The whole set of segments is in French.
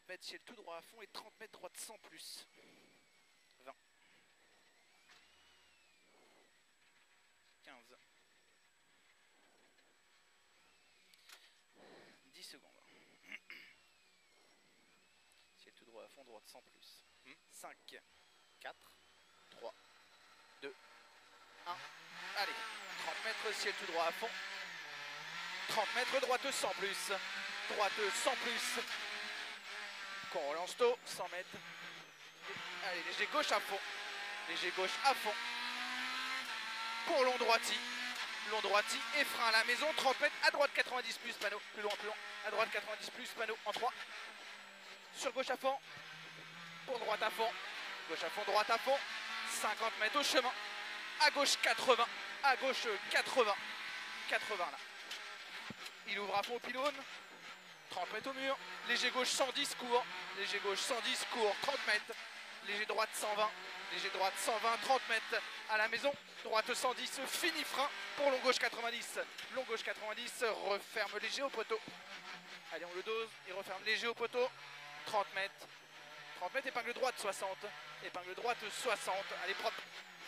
mètres ciel tout droit à fond et 30 mètres droite sans plus. 20. 15. 10 secondes. Ciel tout droit à fond, droite sans plus. 5, 4, 3, 2, 1. Allez, 30 mètres ciel tout droit à fond. 30 mètres droite sans plus. Droite sans plus. Qu'on relance tôt, 100 mètres. Allez, léger gauche à fond. Léger gauche à fond. Pour long droiti. Long droiti et frein à la maison. 30 mètres à droite 90 plus panneau. Plus loin, plus loin. À droite 90 plus panneau en 3. Sur gauche à fond. Pour droite à fond. Gauche à fond, droite à fond. 50 mètres au chemin. À gauche 80. À gauche 80. 80 là. Il ouvre à fond au pylône. 30 mètres au mur. Léger gauche 110 court. Léger gauche 110 court. 30 mètres. Léger droite 120. Léger droite 120. 30 mètres à la maison. Droite 110. Fini frein pour long gauche 90. Long gauche 90. Referme léger au poteau. Allez, on le dose. Il referme léger au poteau. 30 mètres. 30 mètres. Épingle droite 60. Épingle droite 60. Allez, propre.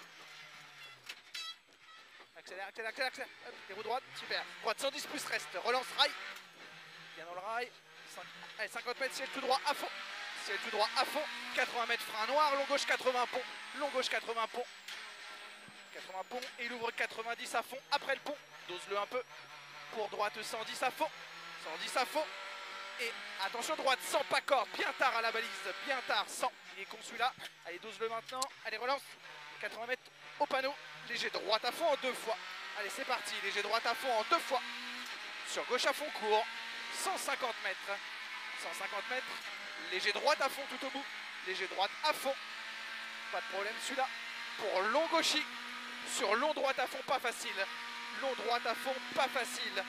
Accélère, accélère, accélère, accélère. Hop, les roues droites, super. Droite 110 plus reste. Relance rail. Bien dans le rail. Allez, 50 mètres, ciel tout droit à fond. Ciel tout droit à fond. 80 mètres frein noir. Long gauche 80 pont. Long gauche 80 pont. 80 pont. Et il ouvre 90 à fond. Après le pont, dose-le un peu. Pour droite 110 à fond. 110 à fond. Et attention, droite 100 pas corde. Bien tard à la balise. Bien tard, 100. Il est con celui-là. Allez, dose-le maintenant. Allez, relance. 80 mètres au panneau. Léger droite à fond en 2 fois. Allez, c'est parti. Léger droite à fond en 2 fois. Sur gauche à fond court. 150 mètres. 150 mètres. Léger droite à fond tout au bout. Léger droite à fond. Pas de problème celui-là. Pour long gauchy. Sur long droite à fond, pas facile. Long droite à fond, pas facile.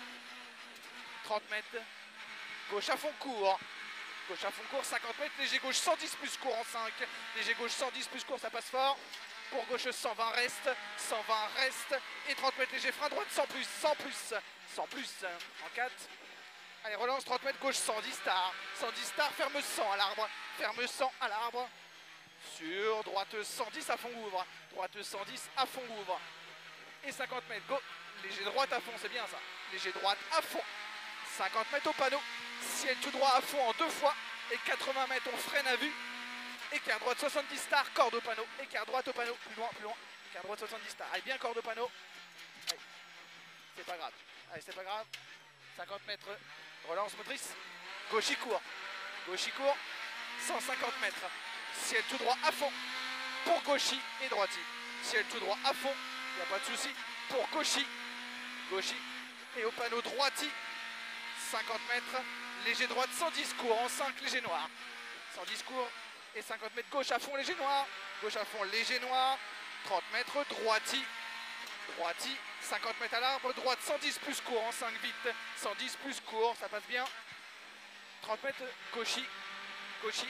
30 mètres. Gauche à fond court. Gauche à fond court, 50 mètres. Léger gauche 110 plus court en 5. Léger gauche 110 plus court, ça passe fort. Pour gauche 120 reste, 120 reste, et 30 mètres léger frein droite 100 plus, 100 plus, 100 plus, en 4. Allez, relance 30 mètres gauche 110 star, 110 star, ferme 100 à l'arbre, ferme 100 à l'arbre. Sur droite 110 à fond ouvre, droite 110 à fond ouvre. Et 50 mètres, go, léger droite à fond, c'est bien ça, léger droite à fond. 50 mètres au panneau, ciel tout droit à fond en 2 fois, et 80 mètres on freine à vue. Écart droite 70 star, corde au panneau. Écart droite au panneau, plus loin, plus loin. Écart droite 70 star. Allez, bien corde au panneau. Allez, c'est pas grave. Allez, c'est pas grave. 50 mètres, relance motrice. Gauchy court. Gauchy court. 150 mètres. Ciel tout droit à fond. Pour gauchy et droiti. Ciel tout droit à fond. Il n'y a pas de souci. Pour gauchy. Gauchy. Et au panneau droiti. 50 mètres. Léger droite 110 court en 5 léger noir. 110 court. Et 50 mètres gauche à fond léger noir. Gauche à fond léger noir. 30 mètres droiti. Droiti. 50 mètres à l'arbre. Droite 110 plus court en 5 vite. 110 plus court, ça passe bien. 30 mètres gauchy. Gauchy.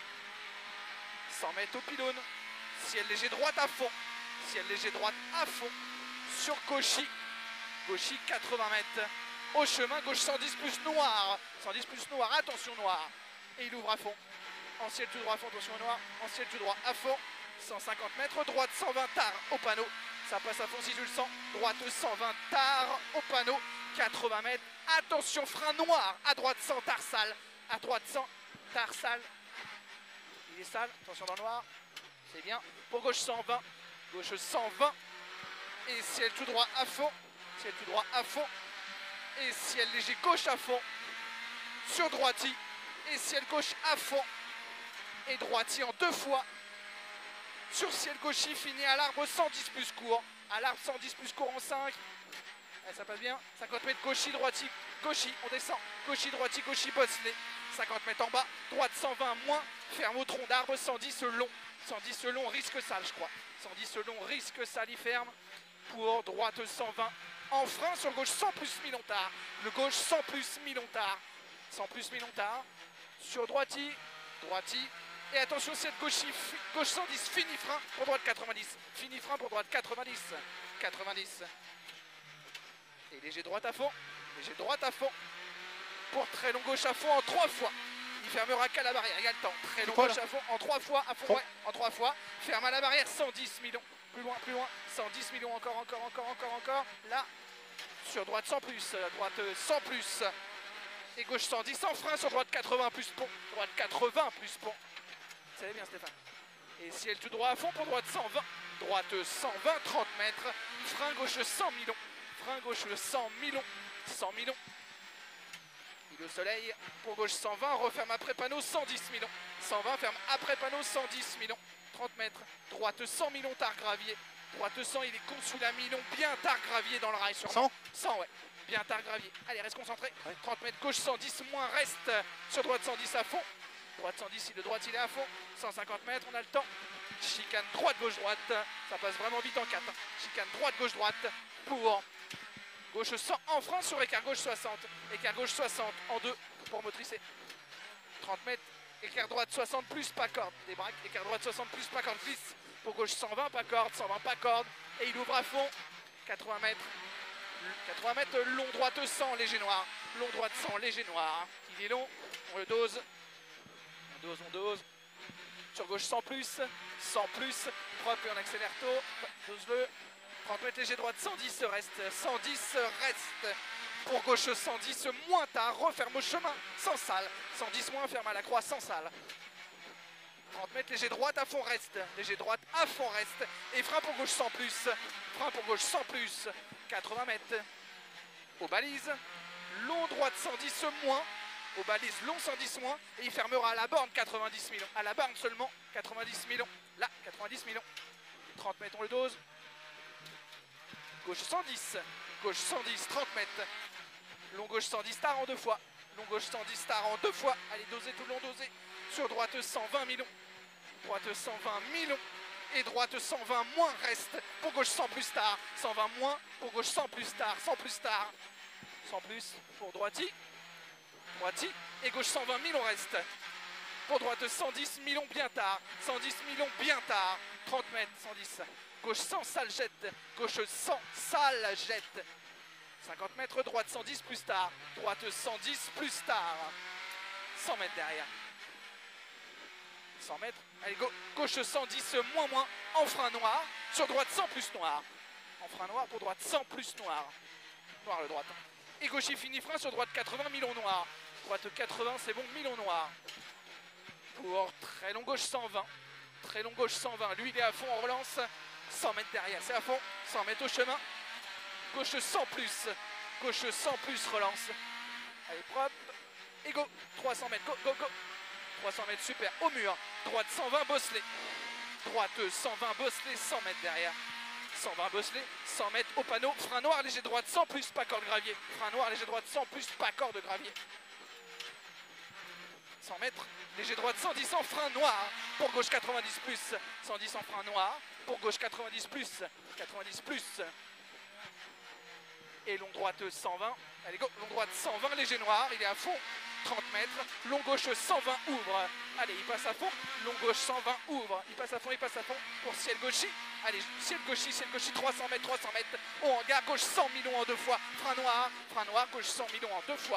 100 mètres au pylône. Ciel léger droite à fond. Ciel léger droite à fond. Sur gauchy. Gauchy 80 mètres. Au chemin gauche 110 plus noir. 110 plus noir. Attention noir. Et il ouvre à fond. En ciel tout droit à fond, attention au noir, en ciel tout droit à fond, 150 mètres, droite 120 tard au panneau, ça passe à fond si je le sens, droite 120 tard au panneau, 80 mètres, attention frein noir, à droite 100 tard sale, à droite 100 tard sale, il est sale, attention dans le noir, c'est bien, pour gauche 120, gauche 120, et ciel tout droit à fond, ciel tout droit à fond, et ciel léger gauche à fond, sur droiti, et ciel gauche à fond, et droiti en 2 fois. Sur ciel gauchy, fini à l'arbre 110 plus court. À l'arbre 110 plus court en 5. Allez, ça passe bien. 50 mètres gauchy, droiti, gauchy, on descend. Gauchy, droiti, gauchy, bosselé. 50 mètres en bas. Droite 120 moins. Ferme au tronc d'arbre 110 long. 110 long, risque sale, je crois. 110 long, risque sale, il ferme. Pour droite 120. En frein sur gauche 100 plus mi-long-tard. Le gauche 100 plus mi-long-tard. 100 plus mi-long-tard. Sur droiti. Droiti. Et attention, cette gauche 110, fini frein pour droite 90. Fini frein pour droite 90. 90. Et léger droite à fond. Léger droite à fond. Pour très long gauche à fond en 3 fois. Il fermera qu'à la barrière, il y a le temps. Très long Quoi, gauche à fond, en 3 fois, à fond, Bon. ouais, en 3 fois. Ferme à la barrière, 110 millions. Plus loin, 110 millions, encore. Là, sur droite 100 plus, droite 100 plus. Et gauche 110 sans frein, sur droite 80 plus pont. Droite 80 plus pont. Ça allait bien Stéphane. Et ciel tout droit à fond pour droite 120. Droite 120, 30 mètres. Frein gauche 100 millions. Frein gauche 100 millions. 100 millions. Il au soleil pour gauche 120. Referme après panneau 110 millions. 120 ferme après panneau 110 millions. 30 mètres. Droite 100 millions tard gravier. Droite 100, il est con sous la million. Bien tard gravier dans le rail sur 100 100, ouais. Bien tard gravier. Allez, reste concentré. Ouais. 30 mètres gauche 110 moins reste sur droite 110 à fond. Droite 110, il de droite il est à fond. 150 mètres, on a le temps. Chicane droite gauche droite. Ça passe vraiment vite en 4. Chicane droite gauche droite pour gauche 100 en frein sur écart gauche 60. Écart gauche 60 en 2 pour motricer. 30 mètres. Écart droite 60 plus pas corde. Des braques. Écart droite 60 plus pas corde. Glisse pour gauche 120 pas corde. 120 pas corde. Et il ouvre à fond. 80 mètres. 80 mètres, long droite 100, léger noir. Long droite 100, léger noir. Il est long, on le dose. On dose. Sur gauche 100 plus, 100 plus. Propre et on accélère tôt. Dose-le. 30 mètres, léger droite 110 reste. 110 reste. Pour gauche 110 moins tard. Referme au chemin sans salle. 110 moins, ferme à la croix sans salle. 30 mètres, léger droite à fond reste. Léger droite à fond reste. Et frein pour gauche 100 plus. Frein pour gauche 100 plus. 80 mètres. Aux balises. Long droite 110 moins. Aux balises long 110 moins. Et il fermera à la borne 90 millions. À la borne seulement 90 millions. Là, 90 millions. 30 mètres, on le dose. Gauche 110. Gauche 110, 30 mètres. Long gauche 110 tard en 2 fois. Long gauche 110 tard en 2 fois. Allez, doser tout le long, doser. Sur droite 120 millions. Droite 120 millions. Et droite 120 moins reste. Pour gauche 100 plus tard. 120 moins. Pour gauche 100 plus tard. 100 plus tard. 100 plus pour droiti. Droiti. Et gauche 120 millions reste. Pour droite 110 millions bien tard. 110 millions bien tard. 30 mètres 110. Gauche 100 sale jette. Gauche 100 sale jette. 50 mètres droite 110 plus tard. Droite 110 plus tard. 100 mètres derrière. 100 mètres. Allez, gauche 110 moins en frein noir. Sur droite 100 plus noir. En frein noir pour droite 100 plus noir. Noir le droite. Et gauche il finit frein sur droite 80 millions noir. Droite 80 c'est bon, millions noir. Pour très long gauche 120. Très long gauche 120. Lui il est à fond en relance. 100 mètres derrière, c'est à fond. 100 mètres au chemin. Gauche 100 plus. Gauche 100 plus relance. Allez propre. Et go. 300 mètres. Go. 300 mètres, super, au mur. Droite 120, bosselé. Droite 120, bosselé, 100 mètres derrière. 120, bosselé, 100 mètres au panneau. Frein noir, léger droite 100 plus, pas corde gravier. Frein noir, léger droite 100 plus, pas corde gravier. 100 mètres, léger droite 110 en frein noir. Pour gauche 90 plus, 110 en frein noir. Pour gauche 90 plus, 90 plus. Et long droite 120. Allez, go, long droite 120, léger noir, il est à fond. 30 mètres, long gauche 120 ouvre. Allez, il passe à fond, long gauche 120 ouvre. Il passe à fond pour ciel gauchy. Allez, ciel gauchy, 300 mètres. Au hangar, gauche 100 millions en 2 fois. Frein noir, gauche 100 millions en 2 fois.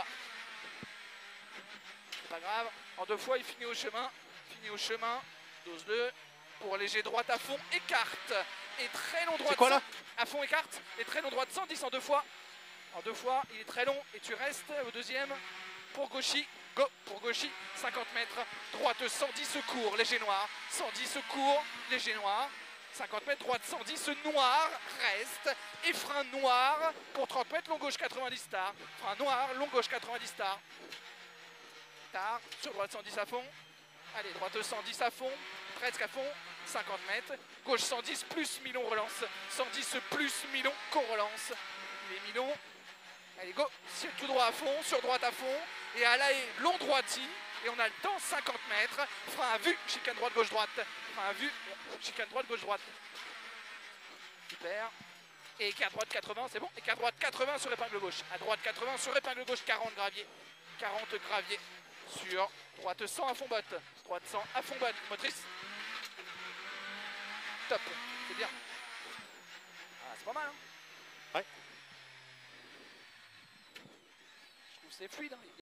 C'est pas grave, en 2 fois, il finit au chemin. Dose-le. Pour léger droite à fond, écarte. Et très long droite. C'est quoi là? À fond, écarte. Et très long droite 110 en 2 fois. En 2 fois, il est très long. Et tu restes au deuxième. Pour gauchy, go, pour gauchy, 50 mètres, droite 110 secours, léger noir, 110 secours, léger noir, 50 mètres, droite 110 noir, reste, et frein noir, pour 30 mètres, long gauche 90 star, frein noir, long gauche 90 star, tard, sur droite 110 à fond, allez, droite 110 à fond, presque à fond, 50 mètres, gauche 110 plus million relance, 110 plus million co-relance, les millions. Allez, go, c'est tout droit à fond, sur droite à fond, et à la haie, long droiti, et on a le temps, 50 mètres, frein à vue, chicane droite, gauche, droite, frein à vue, chicane droite, gauche, droite. Super. Et écart droite 80, c'est bon, écart droite 80 sur épingle gauche, à droite 80 sur épingle gauche, 40 gravier, sur droite 100 à fond botte, droite 100 à fond botte, motrice. Top, c'est bien. Ah, c'est pas mal, hein. Ouais. C'est fluide, hein.